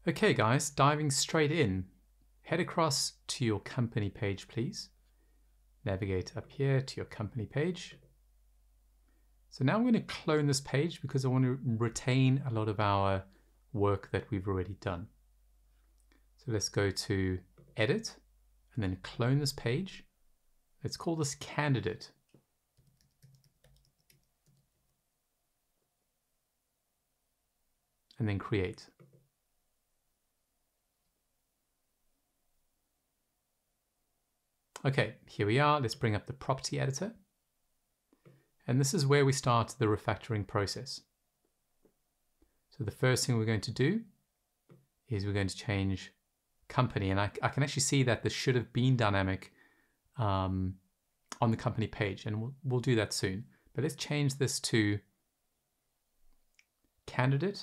Okay guys, diving straight in, head across to your company page please. Navigate up here to your company page. So now I'm going to clone this page because I want to retain a lot of our work that we've already done. So let's go to edit and then clone this page. Let's call this candidate. And then create. Okay, here we are. Let's bring up the property editor. And this is where we start the refactoring process. So the first thing we're going to do is we're going to change company. And I can actually see that this should have been dynamic on the company page. And we'll do that soon. But let's change this to candidate.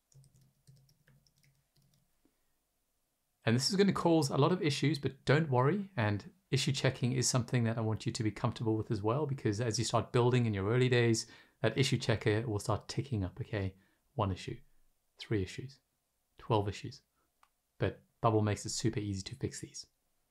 And this is going to cause a lot of issues, but don't worry. And issue checking is something that I want you to be comfortable with as well, because as you start building in your early days, that issue checker will start ticking up, okay? 1 issue, 3 issues, 12 issues. But Bubble makes it super easy to fix these.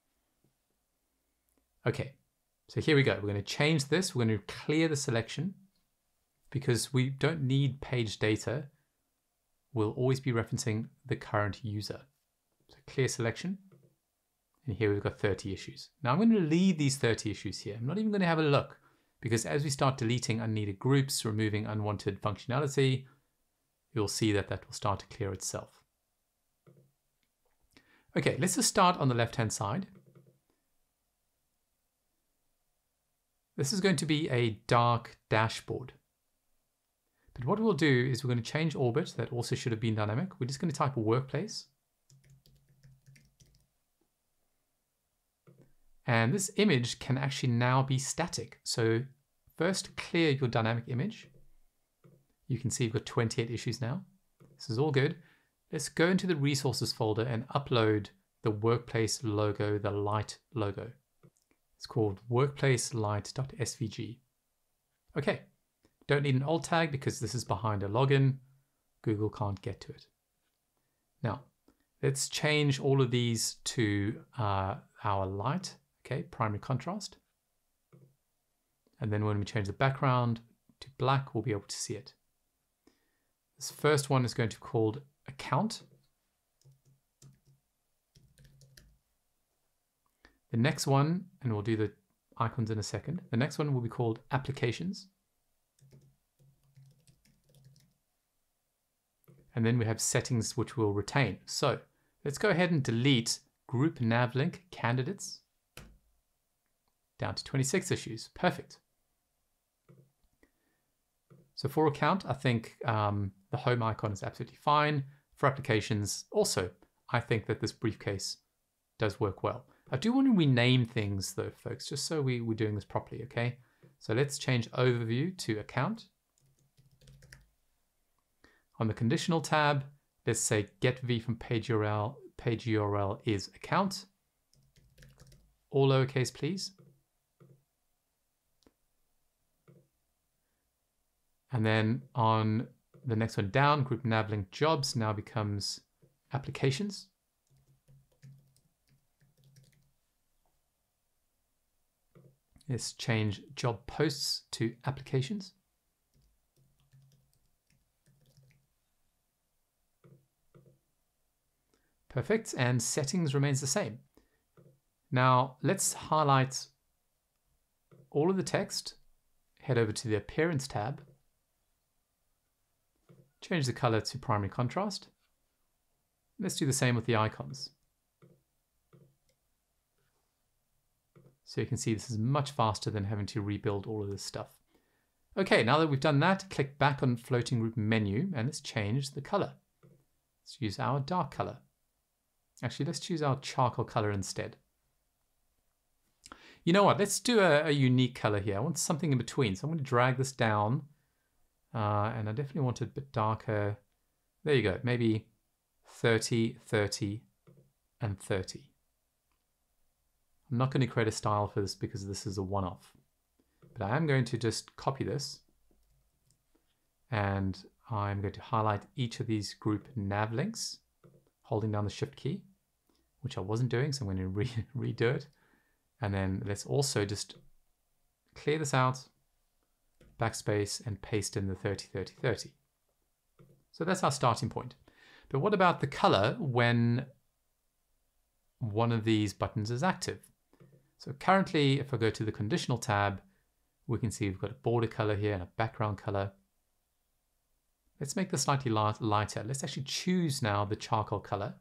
Okay, so here we go. We're going to change this. We're going to clear the selection because we don't need page data. We'll always be referencing the current user. So clear selection. And here we've got 30 issues. Now I'm going to leave these 30 issues here. I'm not even going to have a look because as we start deleting unneeded groups, removing unwanted functionality, you'll see that that will start to clear itself. Okay, let's just start on the left-hand side. This is going to be a dark dashboard. But what we'll do is we're going to change orbit. That also should have been dynamic. We're just going to type a workplace. And this image can actually now be static. So first clear your dynamic image. You can see you've got 28 issues now. This is all good. Let's go into the resources folder and upload the workplace logo, the light logo. It's called workplacelight.svg. Okay, don't need an alt tag because this is behind a login. Google can't get to it. Now, let's change all of these to our light. Okay, primary contrast. And then when we change the background to black, we'll be able to see it. This first one is going to be called account. The next one, and we'll do the icons in a second. The next one will be called applications. And then we have settings which we'll retain. So let's go ahead and delete group navlink candidates. Down to 26 issues. Perfect. So for account, I think the home icon is absolutely fine. For applications, also, I think that this briefcase does work well. I do want to rename things though, folks, just so we're doing this properly, okay? So let's change overview to account. On the conditional tab, let's say get v from page URL is account. All lowercase, please. And then on the next one down, group navlink jobs now becomes applications. Let's change job posts to applications. Perfect, and settings remains the same. Now let's highlight all of the text, head over to the appearance tab, change the color to primary contrast. Let's do the same with the icons. So you can see this is much faster than having to rebuild all of this stuff. Okay, now that we've done that, click back on floating group menu and let's change the color. Let's use our dark color. Actually, let's choose our charcoal color instead. You know what? Let's do a unique color here. I want something in between. So I'm going to drag this down. And I definitely want it a bit darker. There you go. Maybe 30, 30, and 30. I'm not going to create a style for this because this is a one-off. But I am going to just copy this. And I'm going to highlight each of these group nav links. holding down the Shift key, which I wasn't doing, so I'm going to redo it. And then let's also just clear this out, backspace, and paste in the 30, 30, 30. So that's our starting point. But what about the color when one of these buttons is active? So currently, if I go to the conditional tab, we can see we've got a border color here and a background color. Let's make this slightly lighter. Let's actually choose now the charcoal color.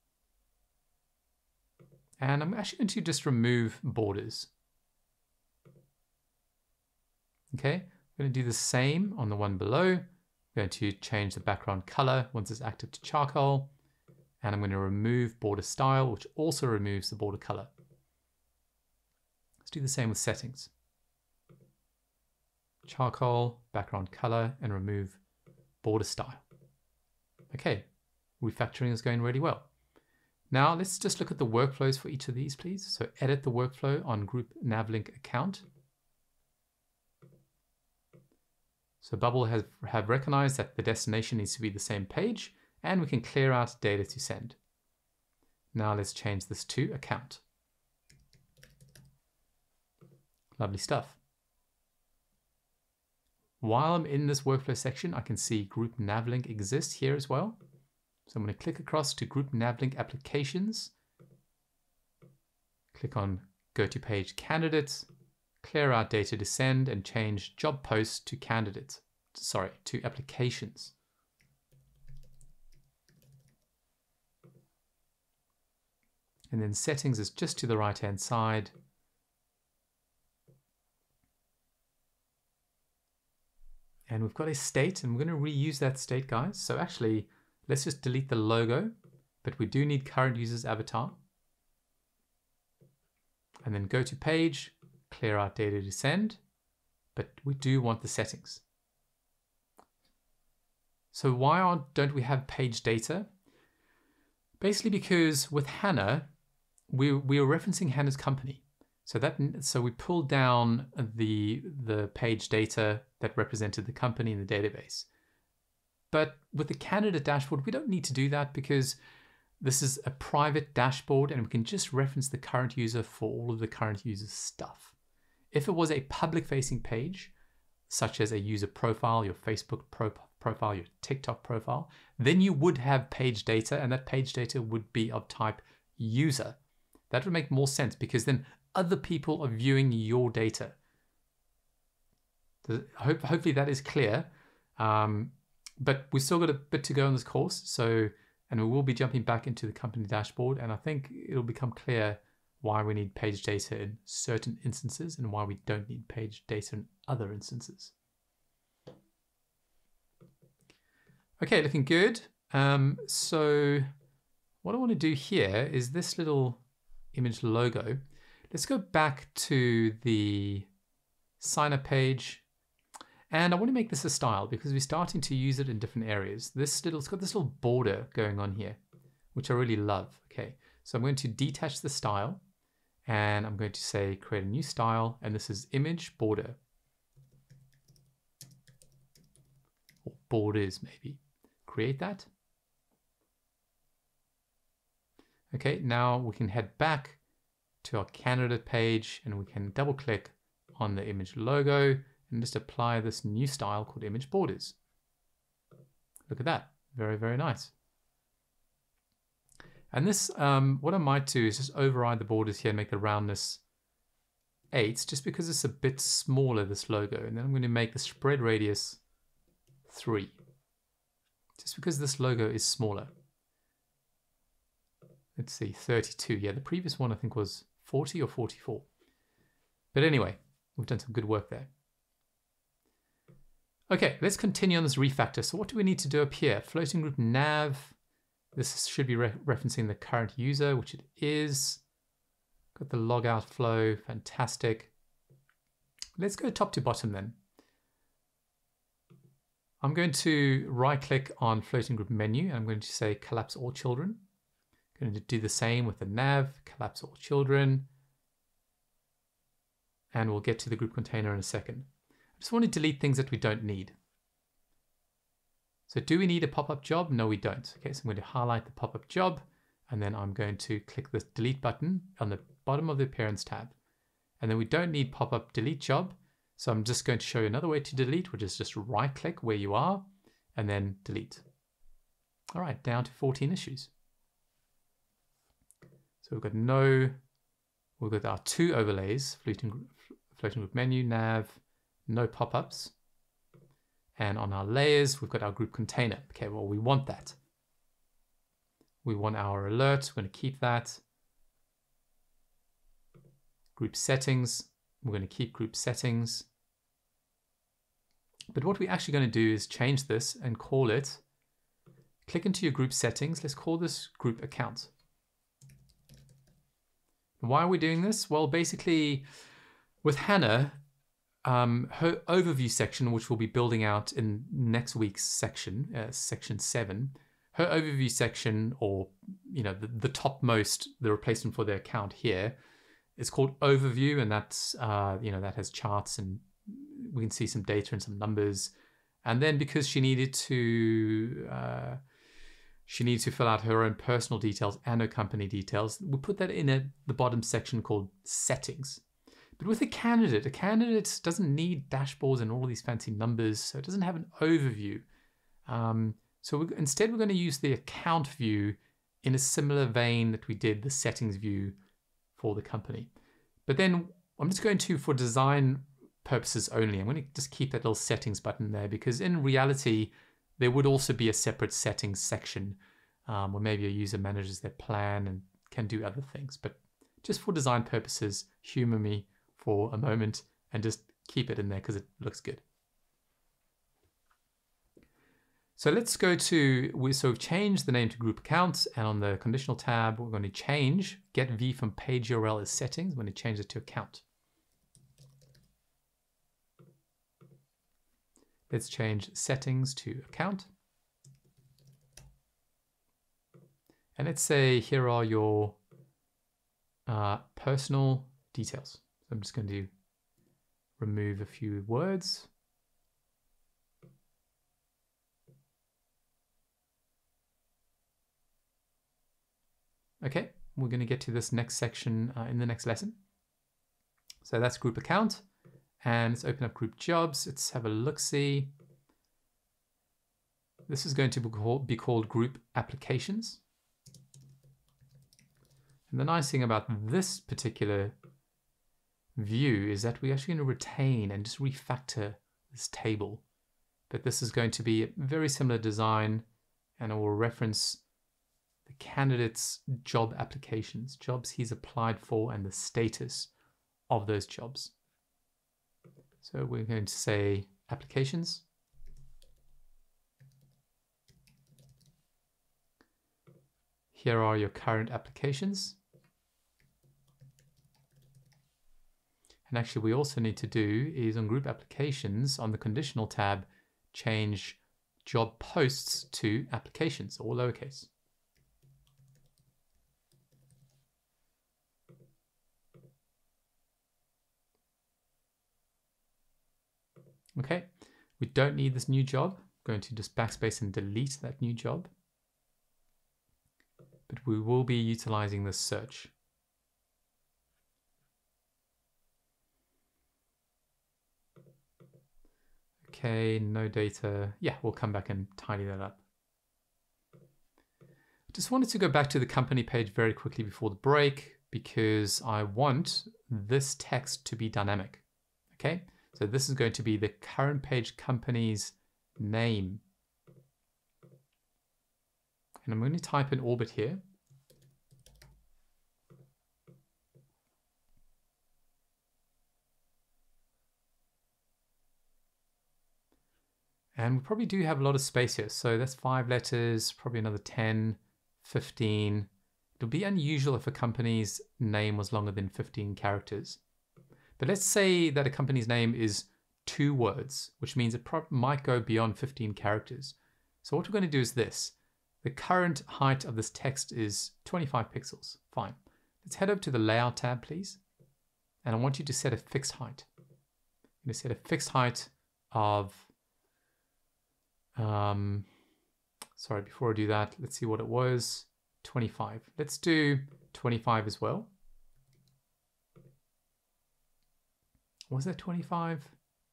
And I'm actually going to just remove borders. Okay, I'm going to do the same on the one below. I'm going to change the background color once it's active to charcoal. And I'm going to remove border style, which also removes the border color. Let's do the same with settings. Charcoal, background color, and remove border style. Okay, refactoring is going really well. Now let's just look at the workflows for each of these, please. So edit the workflow on group navlink account. So Bubble have recognized that the destination needs to be the same page, and we can clear out data to send. Now let's change this to account. Lovely stuff. While I'm in this workflow section, I can see group navlink exists here as well. So I'm going to click across to group navlink applications. Click on go to page candidates, clear out data to send, and change job posts to candidates. Sorry, to applications. And then settings is just to the right hand side. And we've got a state, and we're going to reuse that state, guys. So actually, let's just delete the logo, but we do need current user's avatar. And then go to page, clear out data to send, but we do want the settings. So why don't we have page data? Basically because with Hannah, we are referencing Hannah's company. So we pulled down the page data that represented the company in the database. But with the candidate dashboard, we don't need to do that because this is a private dashboard and we can just reference the current user for all of the current user's stuff. If it was a public-facing page, such as a user profile, your Facebook profile, your TikTok profile, then you would have page data, and that page data would be of type user. That would make more sense because then other people are viewing your data. Hopefully that is clear. But we've still got a bit to go on this course. And we will be jumping back into the company dashboard. And I think it'll become clear why we need page data in certain instances and why we don't need page data in other instances. Okay, looking good. So what I want to do here is this little image logo. Let's go back to the sign up page. And I want to make this a style because we're starting to use it in different areas. It's got this little border going on here, which I really love. Okay, so I'm going to detach the style and I'm going to say create a new style, and this is image border. Or borders maybe. Create that. Okay, now we can head back to our candidate page and we can double click on the image logo and just apply this new style called image borders. Look at that, very, very nice. And this, what I might do is just override the borders here and make the roundness 8, just because it's a bit smaller, this logo. And then I'm going to make the spread radius 3, just because this logo is smaller. Let's see, 32. Yeah, the previous one I think was 40 or 44. But anyway, we've done some good work there. Okay, let's continue on this refactor. So what do we need to do up here? Floating group nav. This should be referencing the current user, which it is. Got the logout flow, fantastic. Let's go top to bottom then. I'm going to right click on floating group menu and I'm going to say collapse all children. I'm going to do the same with the nav, collapse all children. And we'll get to the group container in a second. I just want to delete things that we don't need. So do we need a pop-up job? No, we don't. Okay, so I'm going to highlight the pop-up job, and then I'm going to click the delete button on the bottom of the appearance tab. And then we don't need pop-up delete job. So I'm just going to show you another way to delete, which is just right click where you are and then delete. All right, down to 14 issues. So we've got our 2 overlays, floating group menu, nav, no pop-ups. And on our layers, we've got our group container. Okay, well, we want that. We want our alert, we're going to keep that. Group settings, we're going to keep group settings. But what we're actually going to do is change this and call it, click into your group settings, let's call this group account. Why are we doing this? Well, basically with Hannah, her overview section, which we'll be building out in next week's section, section 7, her overview section, or the topmost, the replacement for the account here, is called overview, and that's that has charts and we can see some data and some numbers. And then because she needed to fill out her own personal details and her company details, we put that in the bottom section called settings. But with a candidate doesn't need dashboards and all these fancy numbers, so it doesn't have an overview. So instead we're going to use the account view in a similar vein that we did the settings view for the company. But then I'm just going to, for design purposes only, I'm going to just keep that little settings button there, because in reality, there would also be a separate settings section where maybe a user manages their plan and can do other things. But just for design purposes, humor me for a moment and just keep it in there because it looks good. So let's go to, we've changed the name to group accounts, and on the conditional tab, we're going to change get v from page URL as settings. We're going to change it to account. Let's change settings to account. And let's say here are your personal details. So I'm just going to remove a few words. Okay, we're going to get to this next section in the next lesson. So that's group account. And let's open up group jobs. Let's have a look-see. This is going to be called group applications. And the nice thing about this particular view is that we're actually going to retain and just refactor this table. But this is going to be a very similar design, and it will reference the candidate's job applications, jobs he's applied for, and the status of those jobs. So we're going to say applications. Here are your current applications. And actually we also need to do is on group applications, on the conditional tab, change job posts to applications, all lowercase. Okay, we don't need this new job. I'm going to just backspace and delete that new job. But we will be utilizing this search. Okay, no data. Yeah, we'll come back and tidy that up. Just wanted to go back to the company page very quickly before the break, because I want this text to be dynamic. Okay. So this is going to be the current page company's name. And I'm going to type in orbit here. And we probably do have a lot of space here. So that's 5 letters, probably another 10, 15. It'll be unusual if a company's name was longer than 15 characters. But let's say that a company's name is 2 words, which means it might go beyond 15 characters. So what we're going to do is this. The current height of this text is 25 pixels. Fine. Let's head over to the layout tab, please. And I want you to set a fixed height. I'm going to set a fixed height of Sorry, before I do that, let's see what it was. 25. Let's do 25 as well. Was that 25?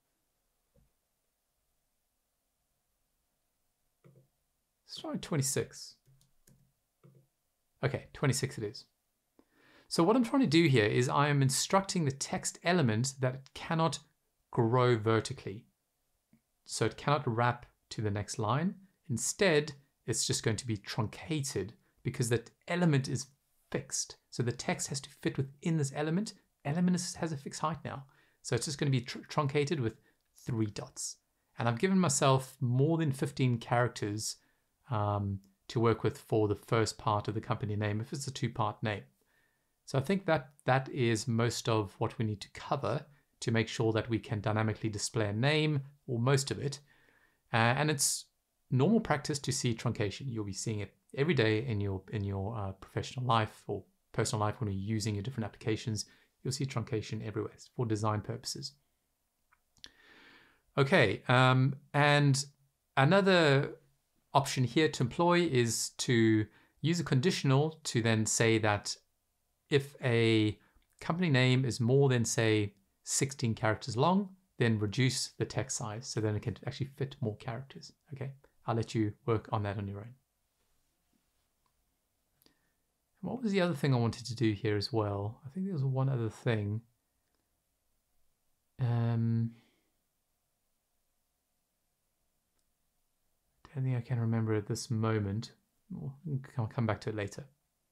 Let's try 26. Okay, 26 it is. So what I'm trying to do here is I am instructing the text element that it cannot grow vertically. So it cannot wrap to the next line. Instead, it's just going to be truncated because that element is fixed. So the text has to fit within this element. Element has a fixed height now. So it's just going to be truncated with 3 dots. And I've given myself more than 15 characters to work with for the first part of the company name, if it's a 2-part name. So I think that is most of what we need to cover to make sure that we can dynamically display a name, or most of it. And it's normal practice to see truncation. You'll be seeing it every day in your professional life or personal life when you're using your different applications. You'll see truncation everywhere for design purposes. Okay, and another option here to employ is to use a conditional to then say that if a company name is more than, say, 16 characters long, then reduce the text size so then it can actually fit more characters. Okay, I'll let you work on that on your own. What was the other thing I wanted to do here as well? I think there was one other thing. I don't think I can remember at this moment. I'll come back to it later.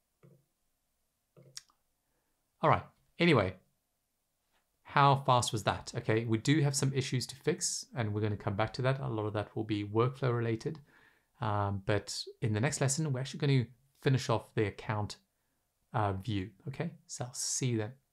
All right, anyway, how fast was that? Okay, we do have some issues to fix, and we're going to come back to that. A lot of that will be workflow related. But in the next lesson, we're actually going to finish off the account view. Okay, so I'll see you then.